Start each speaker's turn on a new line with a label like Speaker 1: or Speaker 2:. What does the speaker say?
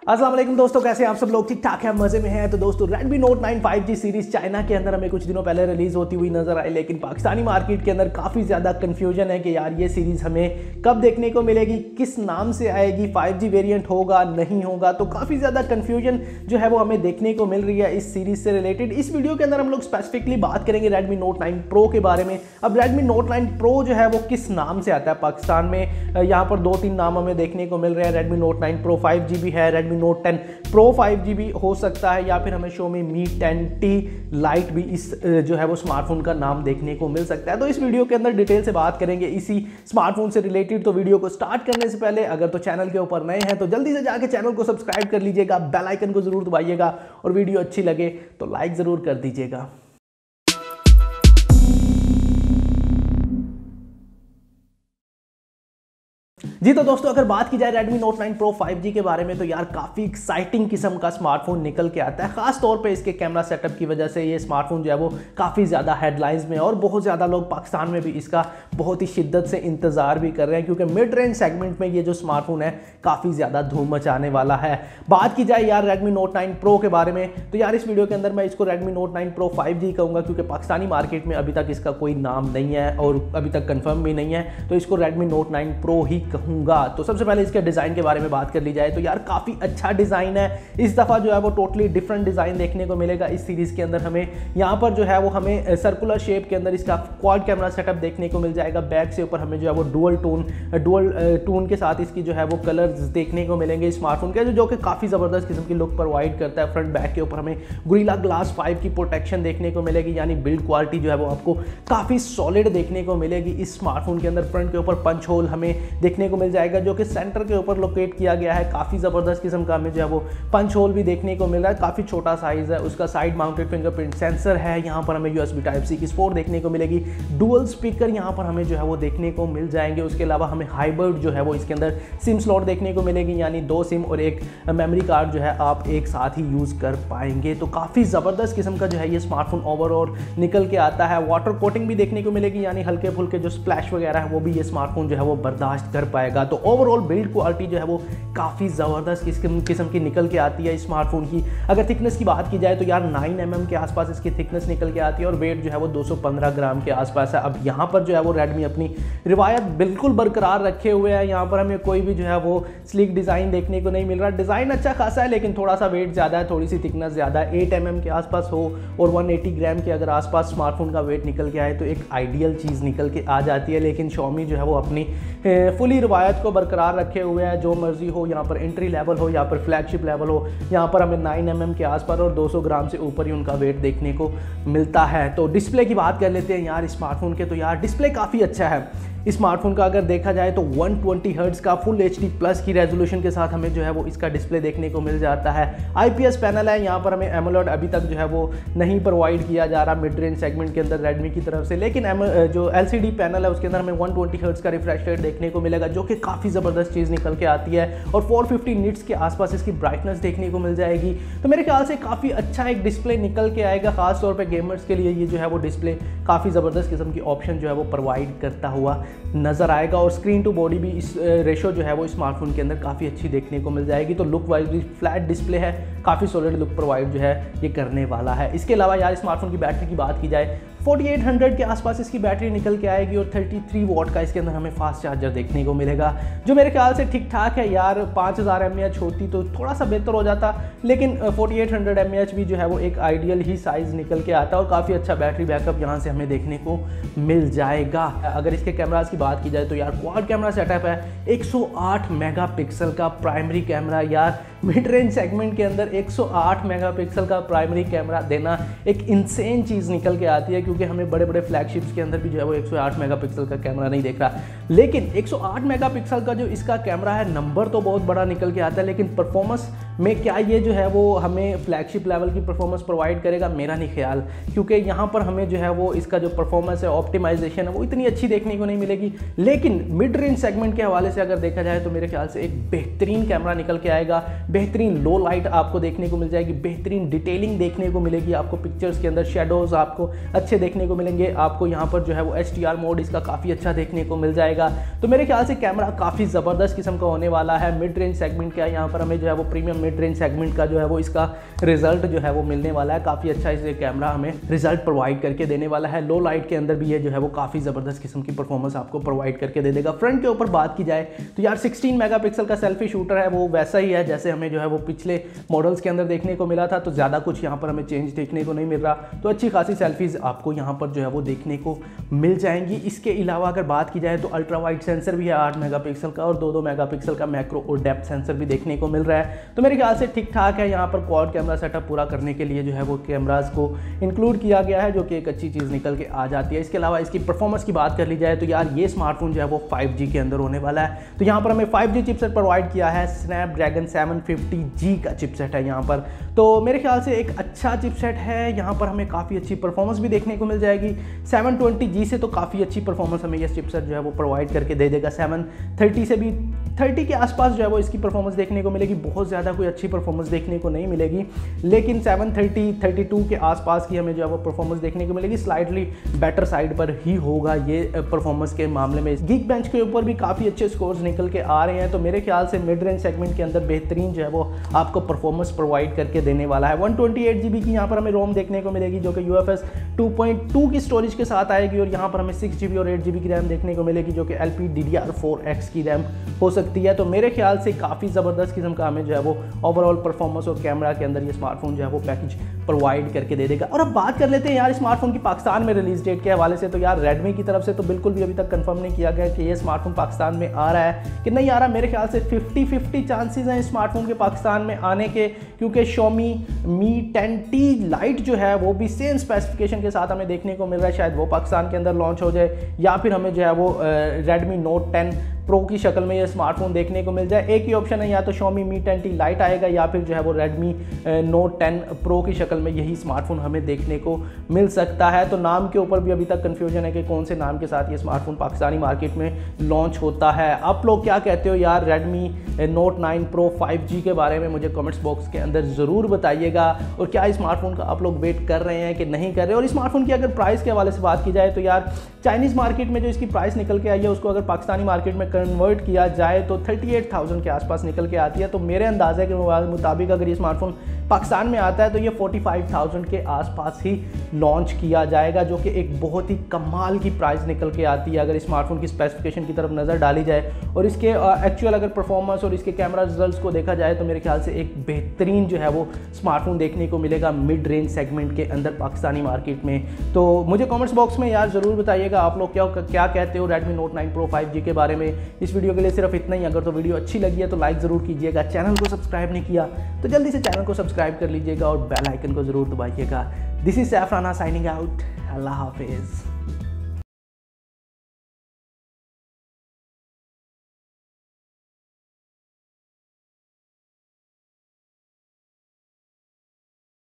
Speaker 1: अस्सलाम वालेकुम दोस्तों, कैसे आप सब लोग? ठीक ठाक है, मजे में हैं। तो दोस्तों Redmi Note 9 5G series China के अंदर हमें कुछ दिनों पहले रिलीज होती हुई नजर आई, लेकिन पाकिस्तानी मार्केट के अंदर काफ़ी ज़्यादा कंफ्यूजन है कि यार ये सीरीज हमें कब देखने को मिलेगी, किस नाम से आएगी, 5G वेरिएंट होगा नहीं होगा। तो काफ़ी ज़्यादा कंफ्यूजन जो है वो हमें देखने को मिल रही है इस सीरीज से रिलेटेड। इस वीडियो के अंदर हम लोग स्पेसिफिकली बात करेंगे Redmi Note 9 Pro के बारे में। अब Redmi Note 9 Pro जो है वो किस नाम से आता है पाकिस्तान में, यहाँ पर 2-3 नाम हमें देखने को मिल रहे हैं। Redmi Note 9 Pro 5G भी है, Redmi Note 10 Pro 5G भी हो सकता है, या फिर हमें Xiaomi Mi 10T Lite भी इस जो है वो स्मार्टफोन का नाम देखने को मिल सकता है। तो इस वीडियो के अंदर डिटेल से बात करेंगे इसी स्मार्टफोन से रिलेटेड। तो वीडियो को स्टार्ट करने से पहले अगर तो चैनल के ऊपर नए हैं तो जल्दी से जाके चैनल को सब्सक्राइब कर लीजिएगा, बेल आइकन को जरूर दबाइएगा और वीडियो अच्छी लगे तो लाइक जरूर कर दीजिएगा। जी तो दोस्तों, अगर बात की जाए Redmi Note 9 Pro 5G के बारे में तो यार काफ़ी एक्साइटिंग किस्म का स्मार्टफोन निकल के आता है। खास तौर पे इसके कैमरा सेटअप की वजह से ये स्मार्टफोन जो है वो काफ़ी ज़्यादा हेडलाइंस में, और बहुत ज़्यादा लोग पाकिस्तान में भी इसका बहुत ही शिद्दत से इंतज़ार भी कर रहे हैं, क्योंकि मिड रेंज सेगमेंट में ये जो स्मार्टफोन है काफ़ी ज़्यादा धूम मचाने वाला है। बात की जाए यार Redmi Note 9 Pro के बारे में तो यार इस वीडियो के अंदर मैं इसको Redmi Note 9 Pro 5G कहूँगा, क्योंकि पाकिस्तानी मार्केट में अभी तक इसका कोई नाम नहीं है और अभी तक कन्फर्म भी नहीं है, तो इसको Redmi Note 9 Pro ही कहूँगा। तो सबसे पहले इसके डिज़ाइन के बारे में बात कर ली जाए तो यार काफ़ी अच्छा डिज़ाइन है। इस दफ़ा जो है वो टोटली डिफरेंट डिज़ाइन देखने को मिलेगा इस सीरीज़ के अंदर। हमें यहाँ पर जो है वो हमें सर्कुलर शेप के अंदर इसका क्वाड कैमरा सेटअप देखने को मिल जाएगा। बैक से ऊपर हमें जो है वो डुअल टोन के साथ इसकी जो है वो कलर्स देखने को मिलेंगे स्मार्टफोन के, जो कि काफ़ी ज़बरदस्त किस्म की लुक प्रोवाइड करता है। फ्रंट बैक के ऊपर हमें गोरिल्ला ग्लास 5 की प्रोटेक्शन देखने को मिलेगी, यानी बिल्ड क्वालिटी जो है वो आपको काफ़ी सॉलिड देखने को मिलेगी इस स्मार्टफोन के अंदर। फ्रंट के ऊपर पंच होल हमें देखने को मिल जाएगा, जो कि सेंटर के ऊपर लोकेट किया गया है। काफ़ी ज़बरदस्त किस्म का हमें जो है वो पंच होल भी देखने को मिल रहा है, काफ़ी छोटा साइज़ है उसका। साइड माउंटेड फिंगरप्रिंट सेंसर है, यहाँ पर हमें USB Type-C की सपोर्ट देखने को मिलेगी। डुअल स्पीकर यहाँ पर हमें जो है वो देखने को मिल जाएंगे। उसके अलावा हमें हाइब्रिड जो है वो इसके अंदर सिम स्लॉट देखने को मिलेगी, यानी 2 सिम और एक मेमोरी कार्ड जो है आप एक साथ ही यूज़ कर पाएंगे। तो काफ़ी ज़बरदस्त किस्म का जो है ये स्मार्टफोन ओवरऑल निकल के आता है। वाटर कोटिंग भी देखने को मिलेगी, यानी हल्के फुल्के जो स्प्लैश वगैरह है वो भी ये स्मार्टफोन जो है वो बर्दाश्त कर पाएगा। तो ओवरऑल बिल्ड क्वालिटी जो है वो काफ़ी ज़बरदस्त किस्म की निकल के आती है इस स्मार्टफोन की। अगर थिकनेस की बात की जाए तो यार 9 mm के आसपास इसकी थिकनेस निकल के आती है, और वेट जो है वो 215 ग्राम के आसपास है। अब यहाँ पर जो है वो रेडमी अपनी रिवायत बिल्कुल बरकरार रखे हुए हैं। यहाँ पर हमें कोई भी जो है वो स्लीक डिज़ाइन देखने को नहीं मिल रहा। डिज़ाइन अच्छा खासा है, लेकिन थोड़ा सा वेट ज़्यादा है, थोड़ी सी थिकनेस ज़्यादा है। 8 mm के आसपास हो और 180 ग्राम के अगर आसपास स्मार्टफोन का वेट निकल के आए तो एक आइडियल चीज़ निकल के आ जाती है। लेकिन Xiaomi जो है वो अपनी फुली रिवायत को बरकरार रखे हुए हैं। जो मर्जी हो, यहाँ पर एंट्री लेवल हो या पर फ्लैगशिप लेवल हो, यहाँ पर हमें 9 mm के आसपास और 200 ग्राम से ऊपर ही उनका वेट देखने को मिलता है। तो डिस्प्ले की बात कर लेते हैं यार स्मार्टफोन के। तो यार डिस्प्ले काफ़ी अच्छा है इस स्मार्टफोन का। अगर देखा जाए तो 120 हर्ट्ज का फुल HD प्लस की रेजोल्यूशन के साथ हमें जो है वो इसका डिस्प्ले देखने को मिल जाता है। IPS पैनल है, यहाँ पर हमें एमोलेड अभी तक जो है वो नहीं प्रोवाइड किया जा रहा मिड रेंज सेगमेंट के अंदर रेडमी की तरफ से, लेकिन जो LCD पैनल है उसके अंदर हमें 120 हर्ट्ज का रिफ्रेश रेट देखने को मिलेगा, जो कि काफ़ी ज़बरदस्त चीज़ निकल के आती है। और 450 निट्स के आसपास इसकी ब्राइटनेस देखने को मिल जाएगी। तो मेरे ख्याल से काफ़ी अच्छा एक डिस्प्ले निकल के आएगा। खास तौर पर गेमर्स के लिए ये जो है वो डिस्प्ले काफ़ी ज़बरदस्त किस्म की ऑप्शन जो है वो प्रोवाइड करता हुआ नज़र आएगा। और स्क्रीन टू बॉडी भी इस रेशो जो है वो स्मार्टफोन के अंदर काफ़ी अच्छी देखने को मिल जाएगी। तो लुक वाइज भी फ्लैट डिस्प्ले है, काफ़ी सॉलिड लुक प्रोवाइड जो है ये करने वाला है। इसके अलावा यार स्मार्टफोन की बैटरी की बात की जाए 4800 के आसपास इसकी बैटरी निकल के आएगी, और 33 वॉट का इसके अंदर हमें फास्ट चार्जर देखने को मिलेगा, जो मेरे ख्याल से ठीक ठाक है यार। 5000 mAh होती तो थोड़ा सा बेहतर हो जाता, लेकिन 4800 mAh भी जो है वो एक आइडियल ही साइज़ निकल के आता है, और काफ़ी अच्छा बैटरी बैकअप यहाँ से हमें देखने को मिल जाएगा। अगर इसके कैमराज की बात की जाए तो यार क्वाड कैमरा सेटअप है, 108 मेगापिक्सल का प्राइमरी कैमरा। यार मिड रेंज सेगमेंट के अंदर 108 मेगापिक्सल का प्राइमरी कैमरा देना एक इंसेन चीज़ निकल के आती है, क्योंकि हमें बड़े बड़े फ्लैगशिप्स के अंदर भी जो है वो 108 मेगापिक्सल का कैमरा नहीं देख रहा। लेकिन 108 मेगापिक्सल का जो इसका कैमरा है, नंबर तो बहुत बड़ा निकल के आता है, लेकिन परफॉर्मेंस में क्या ये जो है वो हमें फ्लैगशिप लेवल की परफॉर्मेंस प्रोवाइड करेगा? मेरा नहीं ख्याल, क्योंकि यहाँ पर हमें जो है वो इसका जो परफॉर्मेंस है, ऑप्टिमाइजेशन है, वो इतनी अच्छी देखने को नहीं मिलेगी। लेकिन मिड रेंज सेगमेंट के हवाले से अगर देखा जाए तो मेरे ख्याल से एक बेहतरीन कैमरा निकल के आएगा। बेहतरीन लो लाइट आपको देखने को मिल जाएगी, बेहतरीन डिटेलिंग देखने को मिलेगी आपको पिक्चर्स के अंदर, शेडोज आपको अच्छे देखने को मिलेंगे। आपको यहाँ पर जो है वो HDR मोड इसका काफ़ी अच्छा देखने को मिल जाएगा। जाएगा। तो मेरे ख्याल से कैमरा काफ़ी ज़बरदस्त किस्म का होने वाला है। मिड रेंज सेगमेंट का यहाँ पर हमें जो है वो प्रीमियम मिड रेंज सेगमेंट का जो है वो इसका रिजल्ट जो है वो मिलने वाला है। काफ़ी अच्छा इसे कैमरा हमें रिजल्ट प्रोवाइड करके देने वाला है। लो लाइट के अंदर भी ये जो है वो काफ़ी ज़बरदस्त किस्म की परफॉर्मेंस आपको प्रोवाइड करके दे देगा। फ्रंट के ऊपर बात की जाए तो यार 16 मेगापिक्सल का सेल्फी शूटर है, वो वैसा ही है जैसे हमें जो है वो पिछले मॉडल्स के अंदर देखने को मिला था। तो ज़्यादा कुछ यहाँ पर हमें चेंज देखने को नहीं मिल रहा। तो अच्छी खासी सेल्फीज़ आपको यहाँ पर जो है वो देखने को मिल जाएंगी। इसके अलावा अगर बात की जाए तो अल्ट्रा वाइड सेंसर भी है 8 मेगापिक्सल का, और 2 मेगापिक्सल का मैक्रो और डेप्थ सेंसर भी देखने को मिल रहा है। तो मेरे ख्याल से ठीक ठाक है। यहाँ पर क्वाड कैमरा सेटअप पूरा करने के लिए जो है वो कैमराज को इंक्लूड किया गया है, जो कि एक अच्छी चीज़ निकल के आ जाती है। इसके अलावा इसकी परफॉर्मेंस की बात कर ली जाए तो यार ये स्मार्टफोन जो है वो 5G के अंदर होने वाला है। तो यहाँ पर हमें 5G चिपसेट प्रोवाइड किया है। स्नैपड्रैगन 750G का चिपसेट है यहाँ पर। तो मेरे ख्याल से एक अच्छा चिपसेट है। यहाँ पर हमें काफ़ी अच्छी परफॉर्मेंस भी देखने को मिल जाएगी। 720G से तो काफ़ी अच्छी परफॉर्मेंस हमें ये चिपसेट जो है वो प्रोवाइड करके दे देगा। 730 से भी 30 के आसपास जो है वो इसकी परफॉर्मेंस देखने को मिलेगी। बहुत ज़्यादा कोई अच्छी परफॉर्मेंस देखने को नहीं मिलेगी, लेकिन 730 32 के आसपास की हमें जो है वो परफॉर्मेंस देखने को मिलेगी। स्लाइटली बेटर साइड पर ही होगा ये परफॉर्मेंस के मामले में। Geekbench के ऊपर भी काफ़ी अच्छे स्कोर्स निकल के आ रहे हैं। तो मेरे ख्याल से मिड रेंज सेगमेंट के अंदर बेहतरीन जो है वो आपको परफॉर्मेंस प्रोवाइड करके देने वाला है। 128 GB की यहाँ पर हमें रोम देखने को मिलेगी, जो कि UFS 2.2 की स्टोरेज के साथ आएगी। और यहाँ पर हमें 6 GB और 8 GB की रैम देखने को मिलेगी, जो कि LPDDR4X की रैम हो सकती है। तो मेरे ख्याल से काफ़ी ज़बरदस्त किस्म का हमें जो है वो ओवरऑल परफॉर्मेंस और कैमरा के अंदर ये स्मार्टफोन जो है वो पैकेज प्रोवाइड करके दे देगा। और अब बात कर लेते हैं यार स्मार्टफोन की पाकिस्तान में रिलीज डेट के हवाले से। तो यार रेडमी की तरफ से तो बिल्कुल भी अभी तक कंफर्म नहीं किया गया कि ये स्मार्टफोन पाकिस्तान में आ रहा है कि नहीं आ रहा। मेरे ख्याल से 50-50 चांसेस हैं स्मार्टफोन के पाकिस्तान में आने के, क्योंकि Xiaomi Mi 10T Lite जो है वो भी सेम स्पेसिफिकेशन के साथ हमें देखने को मिल रहा है। शायद वो पाकिस्तान के अंदर लॉन्च हो जाए, या फिर हमें जो है वो Redmi Note 10 प्रो की शक्ल में ये स्मार्टफोन देखने को मिल जाए। एक ही ऑप्शन है, या तो Xiaomi Mi 10T Lite आएगा, या फिर जो है वो Redmi Note 10 Pro की शक्ल में यही स्मार्टफोन हमें देखने को मिल सकता है। तो नाम के ऊपर भी अभी तक कन्फ्यूजन है कि कौन से नाम के साथ ये स्मार्टफोन पाकिस्तानी मार्केट में लॉन्च होता है। आप लोग क्या कहते हो यार Redmi Note 9 Pro 5G के बारे में? मुझे कमेंट्स बॉक्स के अंदर ज़रूर बताइएगा। और क्या इस स्मार्टफोन का आप लोग वेट कर रहे हैं कि नहीं कर रहे? और इस स्मार्टफोन की अगर प्राइस के हवाले से बात की जाए तो यार चाइनीज़ मार्केट में जो इसकी प्राइस निकल के आई है, उसको अगर पाकिस्तानी मार्केट में कन्वर्ट किया जाए तो 38,000 के आसपास निकल के आती है। तो मेरे अंदाजे के मुताबिक अगर ये स्मार्टफोन पाकिस्तान में आता है तो ये 45,000 के आसपास ही लॉन्च किया जाएगा, जो कि एक बहुत ही कमाल की प्राइस निकल के आती है अगर स्मार्टफोन की स्पेसिफिकेशन की तरफ नज़र डाली जाए। और इसके एक्चुअल अगर परफॉर्मेंस और इसके कैमरा रिजल्ट्स को देखा जाए तो मेरे ख्याल से एक बेहतरीन जो है वो स्मार्टफोन देखने को मिलेगा मिड रेंज सेगमेंट के अंदर पाकिस्तानी मार्केट में। तो मुझे कमेंट्स बॉक्स में यार ज़रूर बताइएगा आप लोग क्या कहते हो Redmi Note 9 Pro 5G के बारे में। इस वीडियो के लिए सिर्फ इतना ही। अगर तो वीडियो अच्छी लगी है तो लाइक ज़रूर कीजिएगा। चैनल को सब्सक्राइब नहीं किया तो जल्दी से चैनल को सब्सक्राइब कर लीजिएगा और बेल आइकन को ज़रूर दबाइएगा। This is Saifrana signing out. अल्लाह हाफिज़।